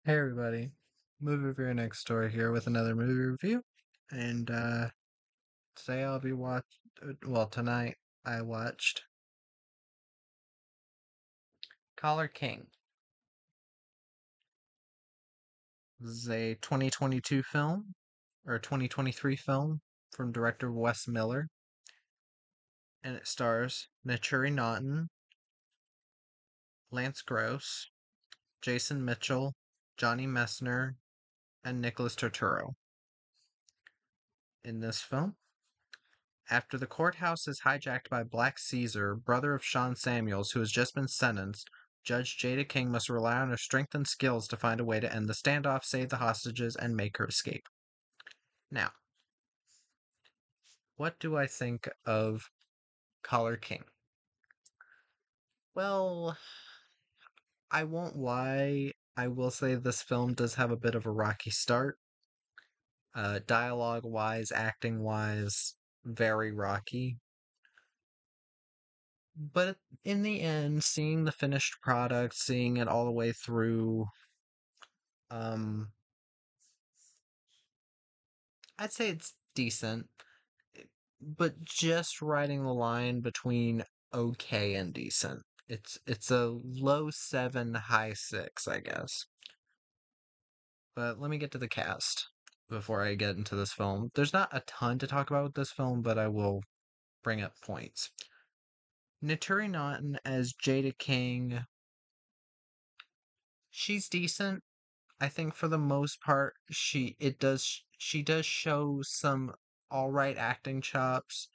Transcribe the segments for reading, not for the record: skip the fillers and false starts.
Hey everybody, movie reviewer next door here with another movie review, and today I'll be tonight I watched Collar King. This is a 2022 film or 2023 film from director Wes Miller, and it stars Naturi Naughton, Lance Gross, Jason Mitchell, Johnny Messner, and Nicholas Turturro. In this film, after the courthouse is hijacked by Black Caesar, brother of Sean Samuels, who has just been sentenced, Judge Jada King must rely on her strength and skills to find a way to end the standoff, save the hostages, and make her escape. Now, what do I think of Collar King? Well, I won't lie. I will say this film does have a bit of a rocky start. Dialogue wise, acting wise, very rocky. But in the end, seeing the finished product, seeing it all the way through, um, I'd say it's decent, but just riding the line between okay and decent. It's a low seven, high six, I guess. But let me get to the cast before I get into this film. There's not a ton to talk about with this film, but I will bring up points. Naturi Naughton as Jada King, she's decent. I think for the most part, she does show some all right acting chops,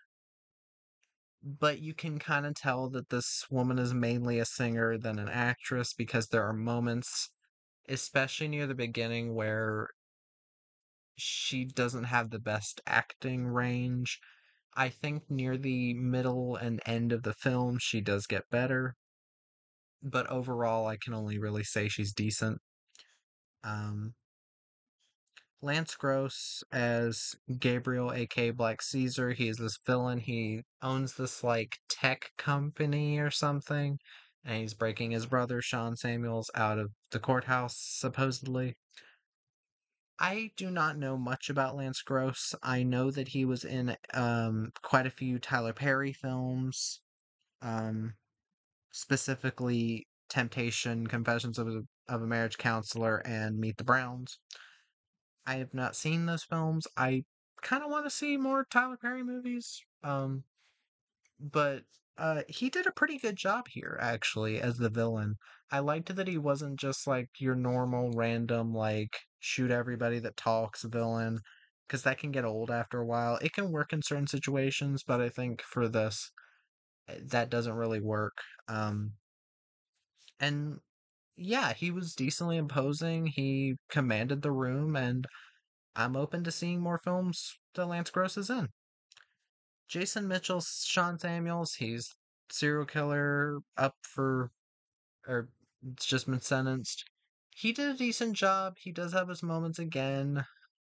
but you can kind of tell that this woman is mainly a singer than an actress because there are moments, especially near the beginning, where she doesn't have the best acting range. I think near the middle and end of the film, she does get better, but overall, I can only really say she's decent. Um, Lance Gross as Gabriel, aka Black Caesar. He is this villain. He owns this like tech company or something, and he's breaking his brother Sean Samuels out of the courthouse, supposedly. I do not know much about Lance Gross. I know that he was in quite a few Tyler Perry films, um, specifically Temptation, Confessions of a Marriage Counselor, and Meet the Browns. I have not seen those films. I kind of want to see more Tyler Perry movies. But he did a pretty good job here actually as the villain. I liked that he wasn't just like your normal random like shoot everybody that talks villain because that can get old after a while. It can work in certain situations, but I think for this that doesn't really work. Um and yeah, he was decently imposing. He commanded the room, and I'm open to seeing more films that Lance Gross is in. Jason Mitchell's Sean Samuels. He's serial killer up for, or it's just been sentenced. He did a decent job. He does have his moments again.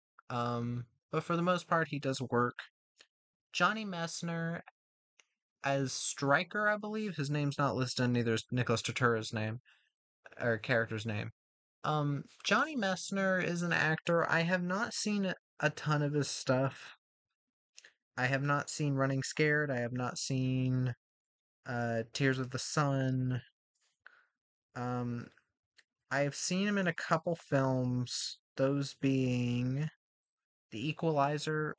But for the most part, he does work. Johnny Messner as Stryker, I believe. His name's not listed, neither is Nicholas Turturro's name, or character's name. Johnny Messner is an actor. I have not seen a ton of his stuff. I have not seen Running Scared. I have not seen Tears of the Sun. Um, I have seen him in a couple films, those being The Equalizer.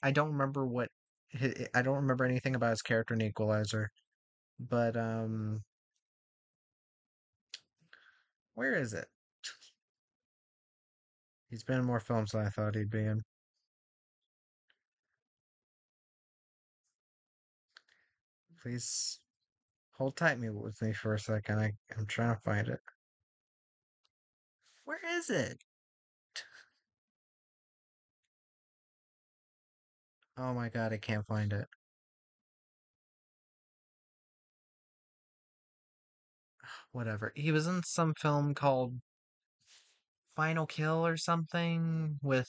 I don't remember anything about his character in Equalizer, but where is it? He's been in more films than I thought he'd be in. Please hold tight with me for a second. I'm trying to find it. Where is it? Oh my god, I can't find it. Whatever. He was in some film called Final Kill or something with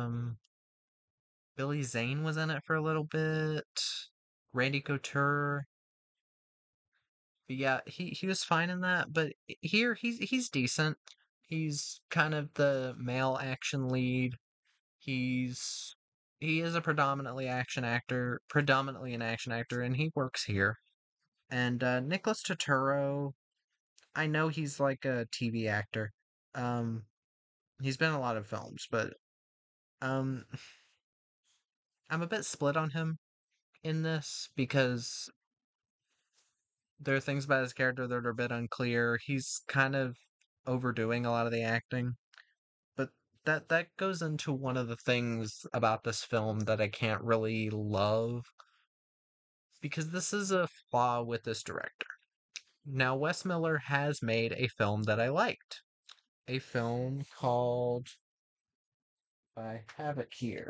Billy Zane was in it for a little bit. Randy Couture. But yeah, he was fine in that, but here he's decent. He's kind of the male action lead. He's he is a predominantly an action actor, and he works here. And Nicholas Turturro, I know he's like a TV actor. Um, he's been in a lot of films, but um, I'm a bit split on him in this because there are things about his character that are a bit unclear. He's kind of overdoing a lot of the acting, but that goes into one of the things about this film that I can't really love because this is a flaw with this director. Now, Wes Miller has made a film that I liked. A film called, I have it here.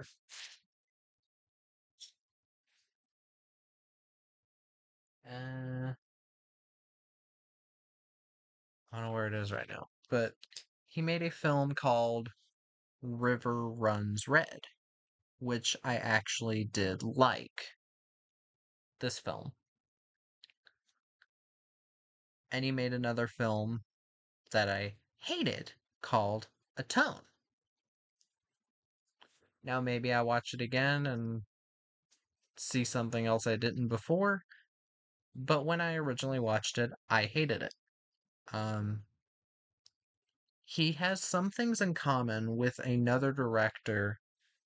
Uh, I don't know where it is right now, but he made a film called River Runs Red, which I actually did like this film. And he made another film that I hated called Atone. Now maybe I watch it again and see something else I didn't before, but when I originally watched it, I hated it. Um, he has some things in common with another director.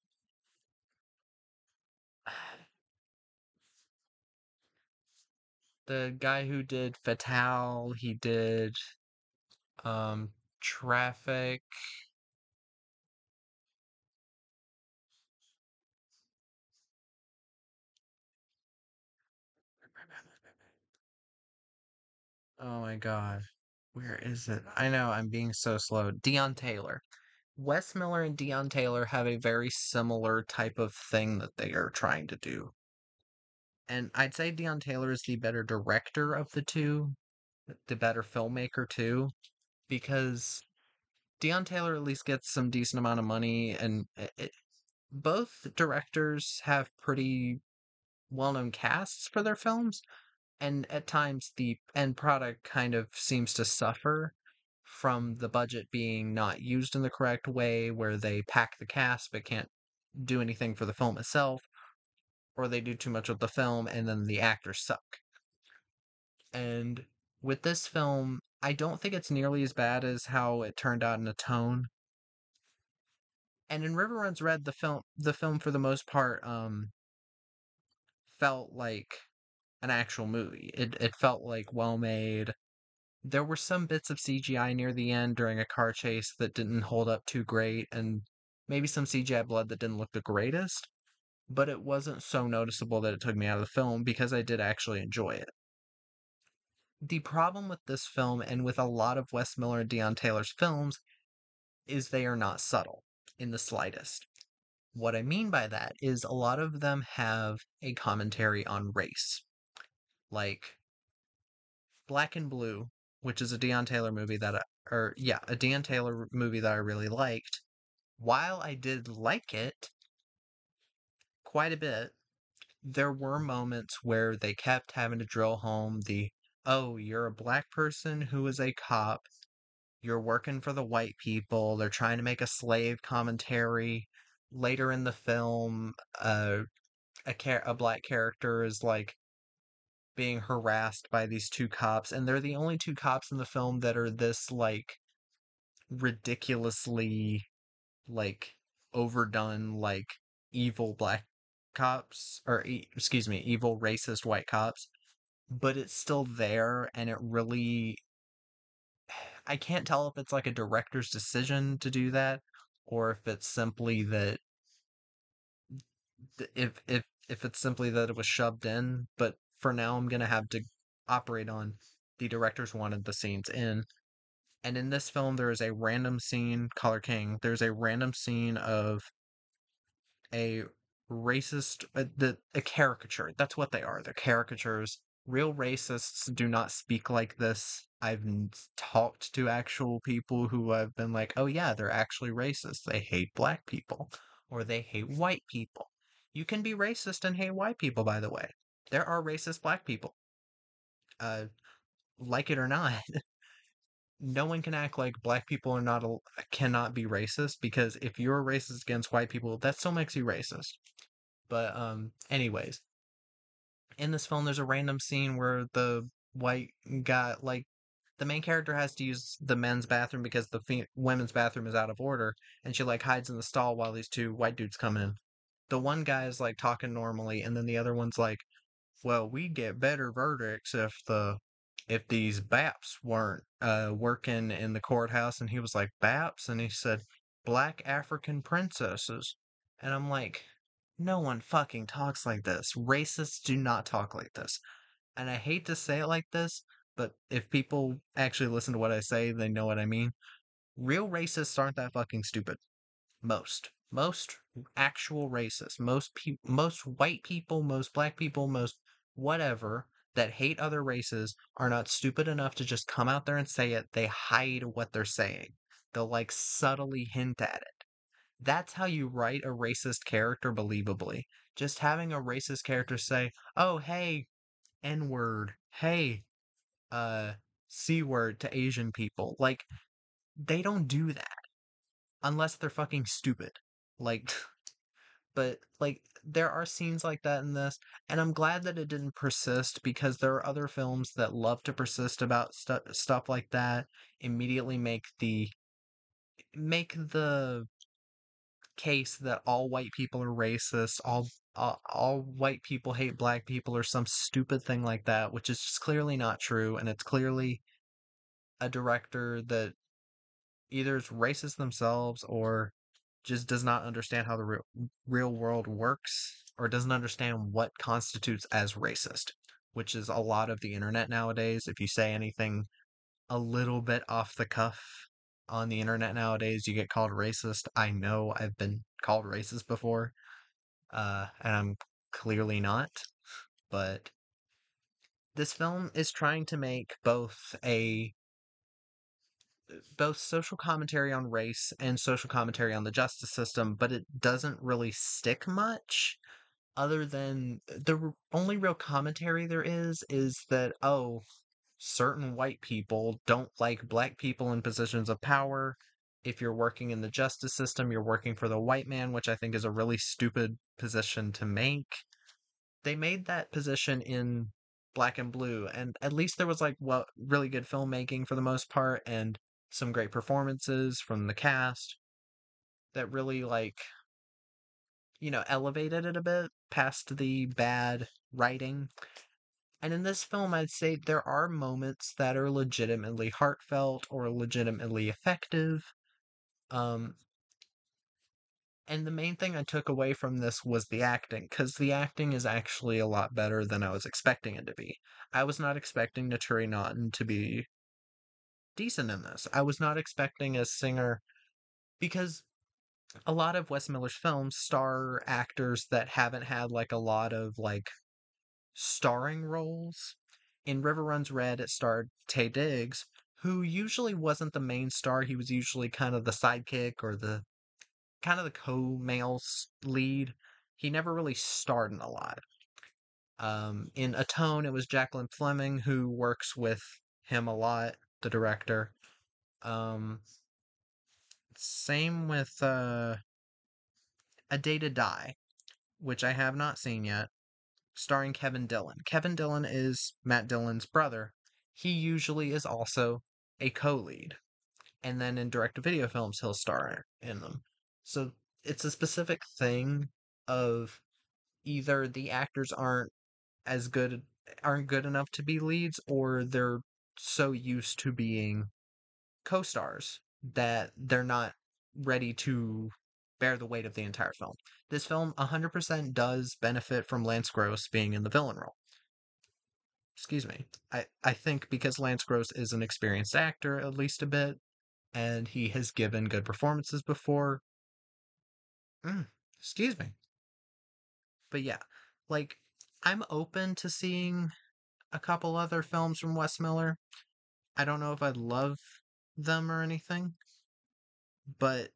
The guy who did Fatale, he did Traffic. Oh my god. Where is it? I know I'm being so slow. Dion Taylor. Wes Miller and Dion Taylor have a very similar type of thing that they are trying to do. And I'd say Dion Taylor is the better director of the two, the better filmmaker too, because Dion Taylor at least gets some decent amount of money, and both directors have pretty well-known casts for their films, and at times the end product kind of seems to suffer from the budget being not used in the correct way, where they pack the cast but can't do anything for the film itself, or they do too much with the film and then the actors suck. And with this film, I don't think it's nearly as bad as how it turned out in Atone. And in River Runs Red, the film for the most part felt like an actual movie. It felt like well made. There were some bits of CGI near the end during a car chase that didn't hold up too great, and maybe some CGI blood that didn't look the greatest, but it wasn't so noticeable that it took me out of the film because I did actually enjoy it. The problem with this film and with a lot of Wes Miller and Dion Taylor's films is they are not subtle in the slightest. What I mean by that is a lot of them have a commentary on race. Like Black and Blue, which is a Dion Taylor movie a Dion Taylor movie that I really liked. While I did like it quite a bit, there were moments where they kept having to drill home oh, you're a black person who is a cop, you're working for the white people, they're trying to make a slave commentary. Later in the film, a black character is like being harassed by these two cops, and they're the only two cops in the film that are this like ridiculously like overdone like evil black cops or excuse me, evil racist white cops, but it's still there, and it really, I can't tell if it's like a director's decision to do that or if it's simply that if it's simply that it was shoved in, but for now I'm gonna have to operate on the directors wanted the scenes in. And in this film, there is a random scene, Color King. There's a random scene of a racist, a caricature. That's what they are. They're caricatures. Real racists do not speak like this. I've talked to actual people who have been like, oh yeah, they're actually racist. They hate black people or they hate white people. You can be racist and hate white people, by the way. There are racist black people. Uh, like it or not. no one can act like black people are not cannot be racist, because if you're racist against white people, that still makes you racist. But anyways, in this film, there's a random scene where the white guy, like the main character, has to use the men's bathroom because the women's bathroom is out of order, and she like hides in the stall while these two white dudes come in. The one guy is like talking normally, and then the other one's like, well, we'd get better verdicts if these BAPs weren't working in the courthouse. And he was like, BAPs? And he said, Black African Princesses. And I'm like, no one fucking talks like this. Racists do not talk like this. And I hate to say it like this, but if people actually listen to what I say, they know what I mean. Real racists aren't that fucking stupid. Most actual racists, most white people, most black people, most whatever that hate other races are not stupid enough to just come out there and say it. They hide what they're saying. They'll like subtly hint at it. That's how you write a racist character believably. Just having a racist character say, "Oh, hey, N-word. Hey, uh C-word to Asian people." Like, they don't do that unless they're fucking stupid. Like, but like there are scenes like that in this, and I'm glad that it didn't persist, because there are other films that love to persist about stuff like that, immediately make the case that all white people are racist, all white people hate black people, or some stupid thing like that, which is just clearly not true. And it's clearly a director that either is racist themselves, or just does not understand how the real world works, or doesn't understand what constitutes as racist, which is a lot of the internet nowadays. If you say anything a little bit off the cuff on the internet nowadays, you get called racist. I know I've been called racist before, and I'm clearly not, but this film is trying to make both social commentary on race and social commentary on the justice system, but it doesn't really stick much, other than the only real commentary there is that, oh, certain white people don't like black people in positions of power. If you're working in the justice system, you're working for the white man, which I think is a really stupid position to make. They made that position in Black and Blue, and at least there was like really good filmmaking for the most part, and some great performances from the cast that really like, elevated it a bit past the bad writing. And in this film, I'd say there are moments that are legitimately heartfelt or legitimately effective. Um, and the main thing I took away from this was the acting, because the acting is actually a lot better than I was expecting it to be. I was not expecting Naturi Naughton to be decent in this. I was not expecting a singer, because a lot of Wes Miller's films star actors that haven't had like a lot of like starring roles. In River Runs Red, it starred Taye Diggs, who usually wasn't the main star. He was usually kind of the sidekick, or the kind of the co-male lead. He never really starred in a lot. In Atone, it was Jacqueline Fleming who works with him a lot, the director. Um, Same with A Day to Die, which I have not seen yet, starring Kevin Dillon. Kevin Dillon is Matt Dillon's brother. He usually is also a co-lead, and then in direct-to-video films he'll star in them. So it's a specific thing of either the actors as good aren't good enough to be leads, or they're so used to being co-stars that they're not ready to bear the weight of the entire film. This film 100% does benefit from Lance Gross being in the villain role. Excuse me. I think because Lance Gross is an experienced actor, at least a bit, and he has given good performances before. Mm, excuse me. But yeah, like, I'm open to seeing a couple other films from Wes Miller. I don't know if I'd love them or anything, but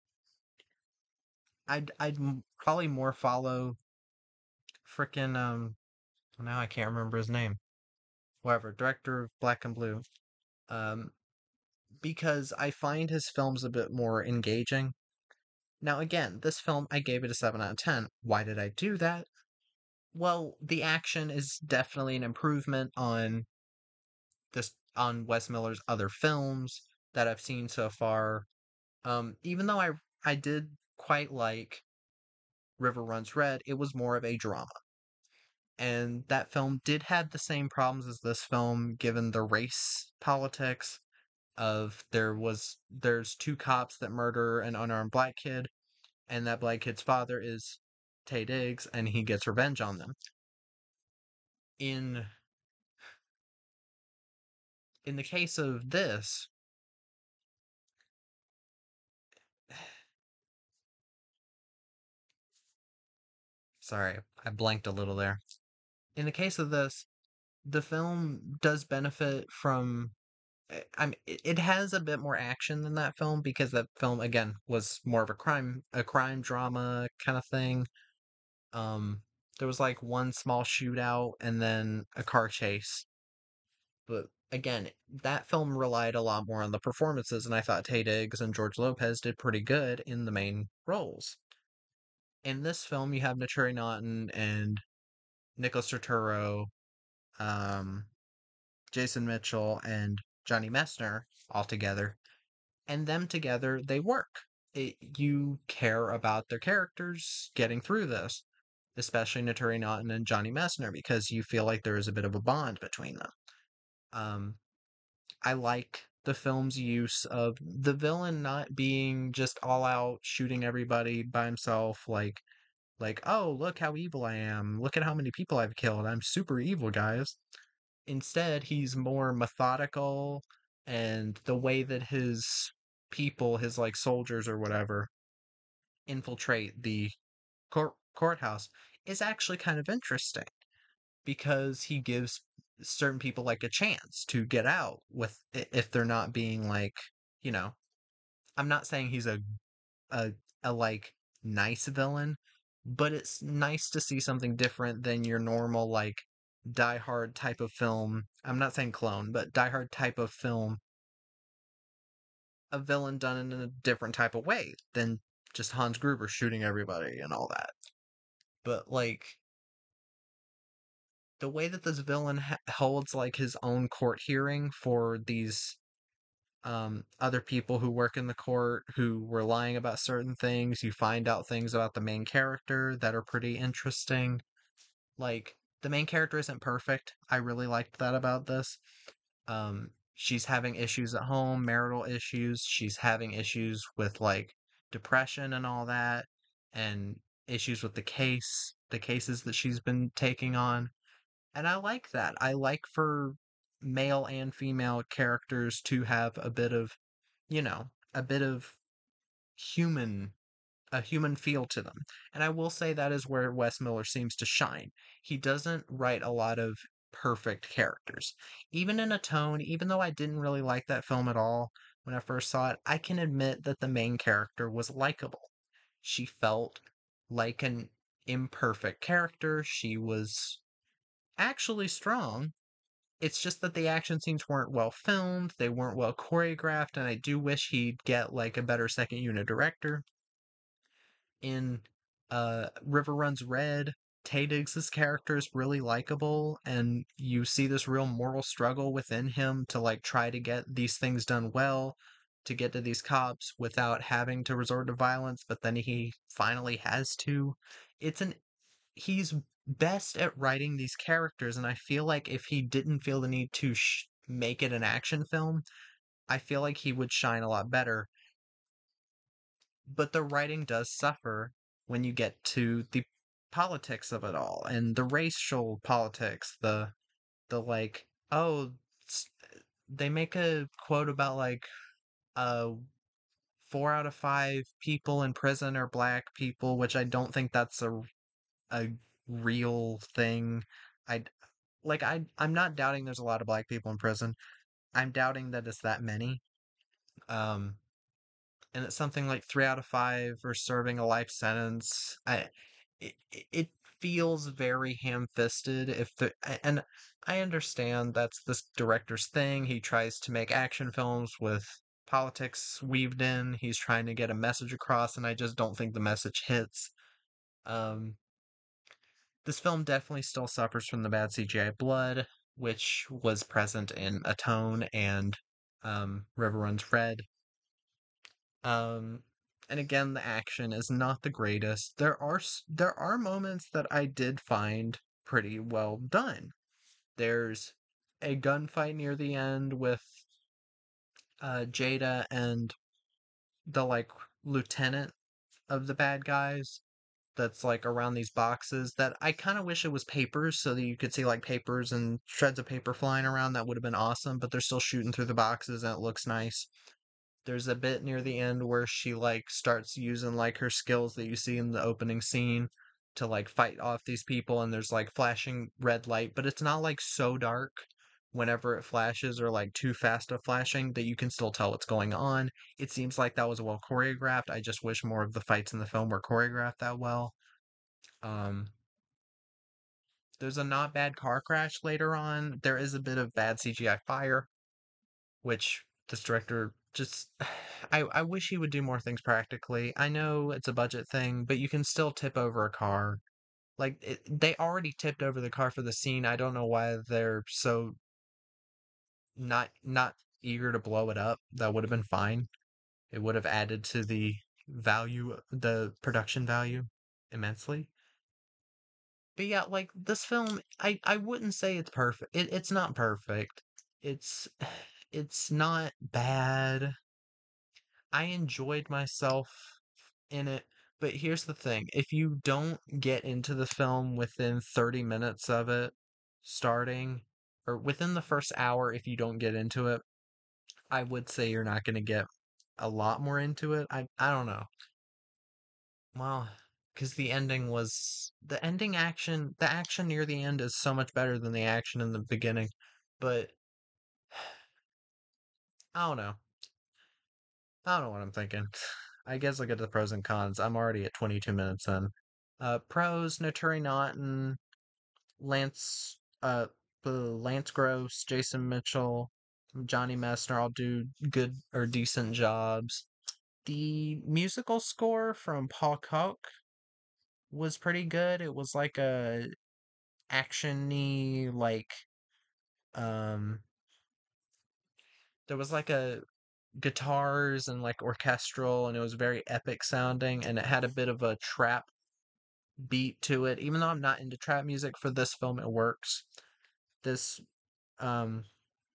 I'd probably more follow frickin' now I can't remember his name. Whatever, director of Black and Blue. Um because I find his films a bit more engaging. Now, again, this film, I gave it a 7 out of 10. Why did I do that? Well, the action is definitely an improvement on Wes Miller's other films that I've seen so far. Even though I did quite like River Runs Red, it was more of a drama. And that film did have the same problems as this film, given the race politics of there's two cops that murder an unarmed black kid, and that black kid's father is Tay Diggs, and he gets revenge on them. In in the case of this, sorry, I blanked a little there. In the case of this, the film does benefit from I mean, it has a bit more action than that film because that film again was more of a crime drama kind of thing. Um, there was like one small shootout and then a car chase. But again, that film relied a lot more on the performances, and I thought Tay Diggs and George Lopez did pretty good in the main roles. In this film, you have Naturi Naughton and Nicholas Turturro, um, Jason Mitchell, and Johnny Messner all together, and them together they work. You care about their characters getting through this, especially Naturi Naughton and Johnny Messner, because you feel like there is a bit of a bond between them. Um, I like the film's use of the villain not being just all out shooting everybody by himself, oh, look how evil I am. Look at how many people I've killed. I'm super evil, guys. Instead, he's more methodical, and the way that his people, his like soldiers or whatever, infiltrate the courthouse is actually kind of interesting because he gives certain people like a chance to get out with if they're not being like, you know, I'm not saying he's a, a like nice villain, but it's nice to see something different than your normal like Die Hard type of film. I'm not saying clone, but Die Hard type of film, a villain done in a different type of way than just Hans Gruber shooting everybody and all that. But like the way that this villain holds like his own court hearing for these other people who work in the court who were lying about certain things, you find out things about the main character that are pretty interesting. Like the main character isn't perfect. I really liked that about this. She's having issues at home, marital issues. She's having issues with like depression and all that, and issues with the cases that she's been taking on. And I like that. I like for male and female characters to have a bit of, a bit of human a human feel to them. And I will say that is where Wes Miller seems to shine. He doesn't write a lot of perfect characters. Even in Atone, even though I didn't really like that film at all when I first saw it, I can admit that the main character was likable. She felt like an imperfect character. She was actually strong. It's just that the action scenes weren't well filmed, they weren't well choreographed, and I do wish he'd get like a better second unit director. In River Runs Red, Tay Diggs' character is really likable, and you see this real moral struggle within him to like try to get these things done well, to get to these cops without having to resort to violence, but then he finally has to. It's an He's best at writing these characters, and I feel like if he didn't feel the need to make it an action film, I feel like he would shine a lot better. But the writing does suffer when you get to the politics of it all and the racial politics, the like, oh, they make a quote about like uh 4 out of 5 people in prison are black people, which I don't think that's a real thing. I I'm not doubting there's a lot of black people in prison. I'm doubting that it's that many. Um and it's something like 3 out of 5 are serving a life sentence. It feels very ham-fisted and I understand that's this director's thing. He tries to make action films with politics weaved in. He's trying to get a message across, and I just don't think the message hits. Um, this film definitely still suffers from the bad CGI blood, which was present in Atone and River Runs Red. Um, and again, the action is not the greatest. There are moments that I did find pretty well done. There's a gunfight near the end with Jada and the like lieutenant of the bad guys that's like around these boxes that I kind of wish it was papers so that you could see like papers and shreds of paper flying around. That would have been awesome, but they're still shooting through the boxes and it looks nice. There's a bit near the end where she like starts using like her skills that you see in the opening scene to like fight off these people, and there's like flashing red light, but it's not like so dark whenever it flashes or like too fast of flashing that you can still tell what's going on. It seems like that was well choreographed. I just wish more of the fights in the film were choreographed that well. Um, there's a not bad car crash later on. There is a bit of bad CGI fire, which this director just I wish he would do more things practically. I know it's a budget thing, but you can still tip over a car. They already tipped over the car for the scene. I don't know why they're so not eager to blow it up. That would have been fine. It would have added to the production value immensely. But yeah, like this film, I wouldn't say it's perfect. It's not perfect. It's it's not bad. I enjoyed myself in it, but here's the thing. If you don't get into the film within 30 minutes of it starting, or within the first hour, if you don't get into it, I would say you're not going to get a lot more into it. I don't know. Well, because the action near the end is so much better than the action in the beginning. But I don't know. I don't know what I'm thinking. I guess look at the pros and cons. I'm already at 22 minutes in. Pros: Naturi Naughton, Lance, Lance Gross, Jason Mitchell, Johnny Messner all do good or decent jobs. The musical score from Paul Koch was pretty good. It was like a actiony um there was like a guitars and like orchestral, and it was very epic sounding, and it had a bit of a trap beat to it. Even though I'm not into trap music, for this film it works. This um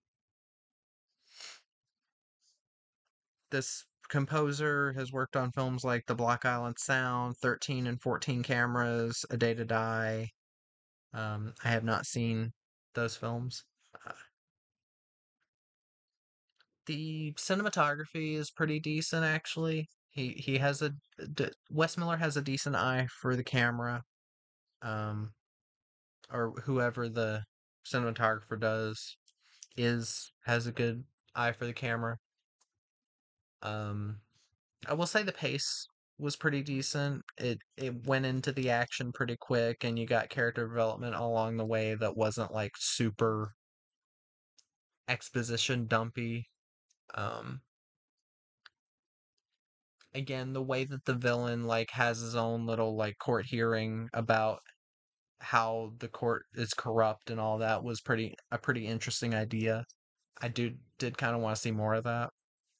this composer has worked on films like The Block Island Sound, 13 and 14 Cameras, A Day to Die. I have not seen those films. Uh, the cinematography is pretty decent, actually. He has Wes Miller has a decent eye for the camera. Um, or whoever the cinematographer does is has a good eye for the camera. Um, I will say the pace was pretty decent. It went into the action pretty quick, and you got character development along the way that wasn't like super exposition dumpy. Um, again, the way that the villain like has his own little like court hearing about how the court is corrupt and all that was pretty interesting idea. I did kind of want to see more of that.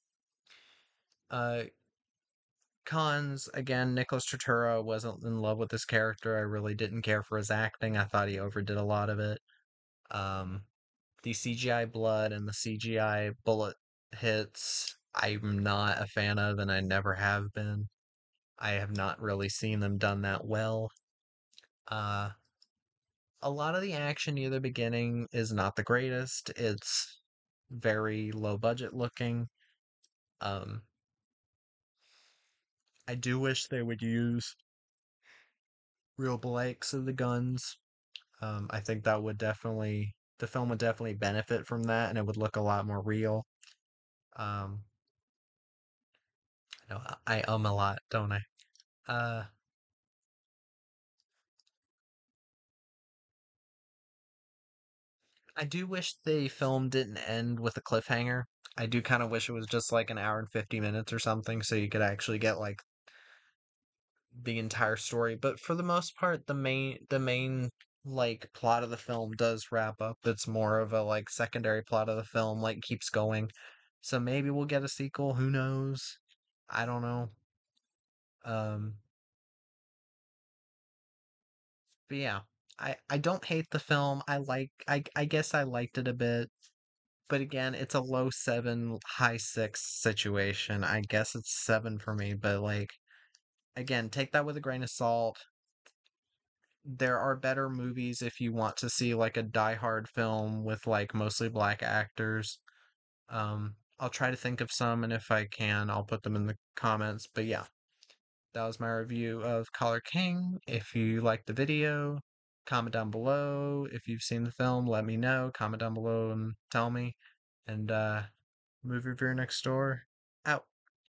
Uh, Cons, again, Nicholas Turturro wasn't in love with this character. I really didn't care for his acting. I thought he overdid a lot of it. Um, the CGI blood and the CGI bullet hits, I'm not a fan of, and I never have been. I have not really seen them done that well. Uh, a lot of the action near the beginning is not the greatest. It's very low budget looking. Um, I do wish they would use real blanks of the guns. I think that would definitely the film would definitely benefit from that, and it would look a lot more real. Um, I know I a lot, don't I? Uh, I do wish the film didn't end with a cliffhanger. I do kind of wish it was just like an hour and 50 minutes or something so you could actually get like the entire story. But for the most part, the main like plot of the film does wrap up. It's more of a like secondary plot of the film like keeps going. So maybe we'll get a sequel, who knows? I don't know. Um but yeah, I don't hate the film. I guess I liked it a bit. But again, it's a low 7, high 6 situation. I guess it's 7 for me, but like again, take that with a grain of salt. There are better movies if you want to see like a Die Hard film with like mostly black actors. I'll try to think of some, and if I can, I'll put them in the comments. But yeah, that was my review of Collar King. If you liked the video, comment down below. If you've seen the film, let me know. Comment down below and tell me. And movie reviewer next door out.